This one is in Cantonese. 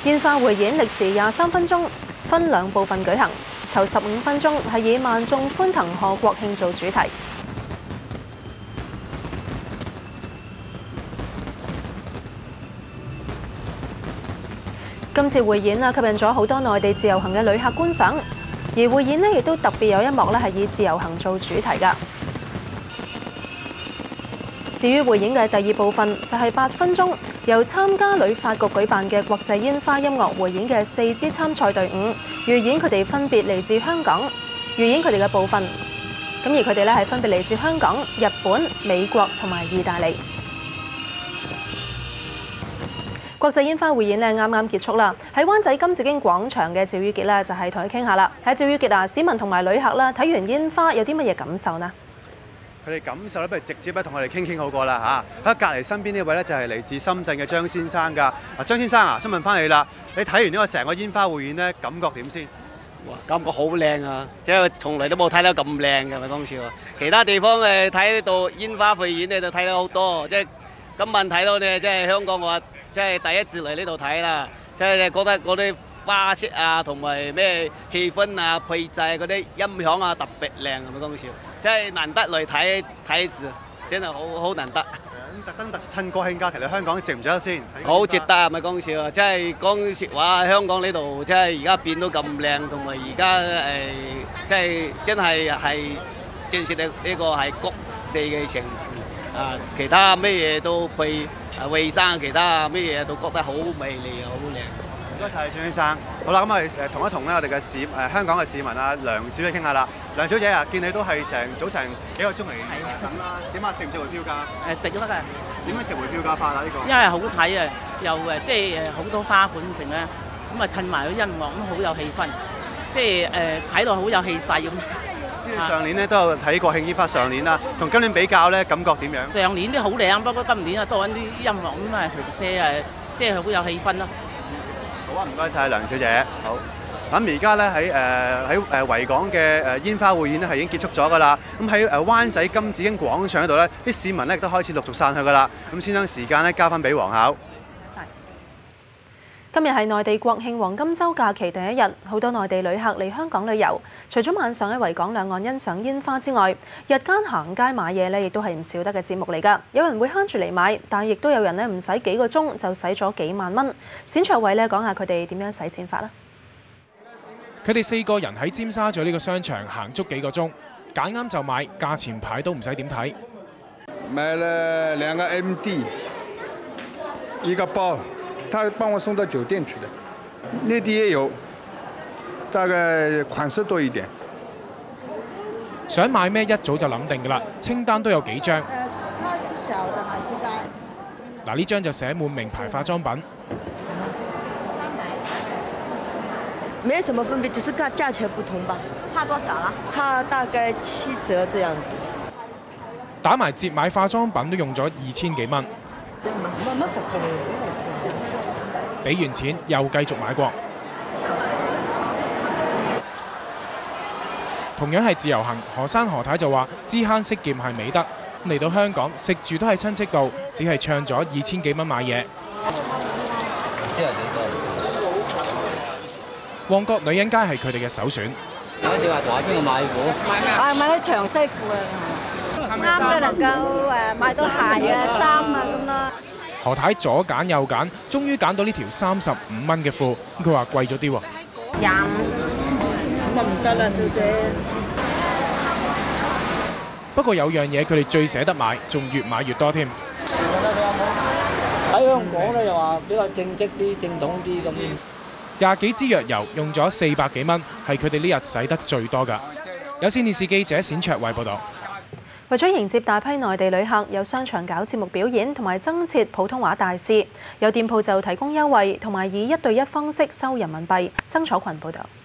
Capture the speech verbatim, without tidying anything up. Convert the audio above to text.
煙花匯演歷時廿三分鐘，分兩部分舉行。頭十五分鐘係以萬眾歡騰賀國慶做主題。今次匯演啊，吸引咗好多內地自由行嘅旅客觀賞，而匯演呢亦都特別有一幕咧係以自由行做主題㗎。至於匯演嘅第二部分就係八分鐘，由參加旅發局舉辦嘅國際煙花音樂匯演嘅四支參賽隊伍，預演佢哋分別嚟自香港，預演佢哋嘅部分。咁而佢哋咧係分別嚟自香港、日本、美國同埋意大利。國際煙花匯演咧啱啱結束啦，喺灣仔金紫荊廣場嘅趙宇傑咧就係同佢傾下啦。喺趙宇傑啊，市民同埋旅客啦睇完煙花有啲乜嘢感受呢？ 佢哋感受咧，不如直接咧同我哋傾傾好過啦嚇。喺隔離身邊呢位咧就係嚟自深圳嘅張先生㗎。啊，張先生啊，想問翻你啦，你睇完呢個成個煙花匯演咧，感覺點先？ 哇，感覺好靚啊！即係從來都冇睇到咁靚嘅，咪講笑啊！其他地方誒睇到煙花匯演咧就睇到好多，即係今晚睇到咧，即係香港我即係第一次嚟呢度睇啦，即係覺得嗰啲花式啊，同埋咩氣氛啊、配製嗰啲音響啊特別靚，咪講笑。即係難得嚟睇睇一次，真係好好難得。 特登特趁國慶假期嚟香港值唔值得先？ 好值得啊！咪講笑啊！即係講實話，香港呢度即係而家變到咁靚，同埋而家誒即係真係係正式嘅呢個係國際嘅城市啊！其他咩嘢都譬如衞生，其他咩嘢都覺得好美麗啊，好靚。 唔該晒張先生。好啦，咁我哋誒同一同咧，我哋嘅市誒香港嘅市民啊，梁小姐傾下啦。梁小姐啊，見你都係成早成幾個鐘嚟等啦，點啊值唔值回票價？ 誒值都得㗎。 點樣值回票價法啊？呢個因為好睇啊，又誒即係誒好多花款成咧，咁啊襯埋個音樂咁好有氣氛，即係誒睇落好有氣勢咁。 即係上年咧都有睇國慶煙花，上年啦，同今年比較咧，感覺點樣？ 上年都好靚，不過今年啊多緊啲音樂咁啊，零舍誒即係好有氣氛咯。 好啊，唔該晒梁小姐。好。咁而家咧喺誒喺誒維港嘅誒煙花匯演咧係已經結束咗㗎啦。咁喺誒灣仔金紫荊廣場嗰度咧，啲市民咧亦都開始陸續散去㗎啦。咁先將時間咧交翻俾黃巧。 今日係內地國慶黃金週假期第一日，好多內地旅客嚟香港旅遊。除咗晚上喺維港兩岸欣賞煙花之外，日間行街買嘢咧，亦都係唔少得嘅節目嚟㗎。有人會慳住嚟買，但係亦都有人咧唔使幾個鐘就使咗幾萬蚊。冼卓偉咧講下佢哋點樣使錢法啦。 佢哋四個人喺尖沙咀呢個商場行足幾個鐘，揀啱就買，價錢牌都唔使點睇。 買了兩個 M D， 一個包，他幫我送到酒店去的。內地也有，大概款式多一點。 想買咩一早就諗定㗎啦，清單都有幾張。 誒，它是小的還是大？ 嗱，呢張就寫滿名牌化妝品。 沒什麼分別，就是價價錢不同吧。 差多少啦？ 差大概七折這樣子。 打埋折買化妝品都用咗二千幾蚊。 乜乜實際？ 俾完錢又繼續買過。同樣係自由行，何生何太就話知慳識儉係美德。嚟到香港食住都係親戚度，只係唱咗二千幾蚊買嘢。旺角女人街係佢哋嘅首選。 我哋話同喺邊度買褲？ 啊，買咗長西褲啊，啱嘅能夠誒買到鞋啊、衫啊咁啦。 何太左揀右揀，終於揀到呢條三十五蚊嘅褲，佢話貴咗啲喎。 廿五，咁啊唔得啦，小姐。 不過有樣嘢佢哋最捨得買，仲越買越多添。 喺香港咧又話比較正職啲、正統啲咁。 廿幾支藥油用咗四百幾蚊，係佢哋呢日使得最多㗎。有線電視記者冼卓偉報導。 為咗迎接大批內地旅客，有商場搞節目表演同埋增設普通話大使，有店鋪就提供優惠同埋以一對一方式收人民幣。曾楚群報導。